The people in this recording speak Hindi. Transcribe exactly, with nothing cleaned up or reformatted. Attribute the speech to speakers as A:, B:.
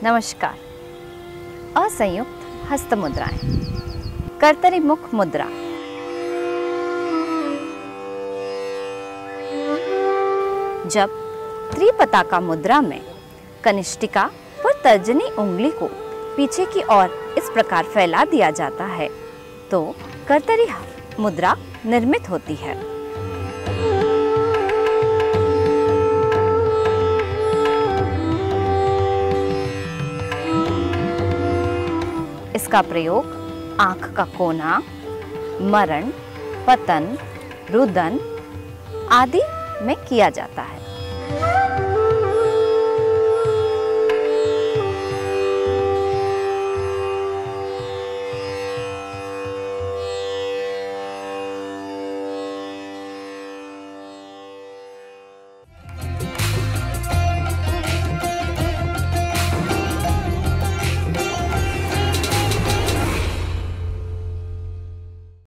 A: नमस्कार। असंयुक्त हस्त मुद्राएं, कर्तरी मुख मुद्रा। जब त्रिपताका मुद्रा में कनिष्ठिका व तर्जनी उंगली को पीछे की ओर इस प्रकार फैला दिया जाता है तो कर्तरी मुद्रा निर्मित होती है। इसका प्रयोग आँख का कोना, मरण, पतन, रुदन आदि में किया जाता है।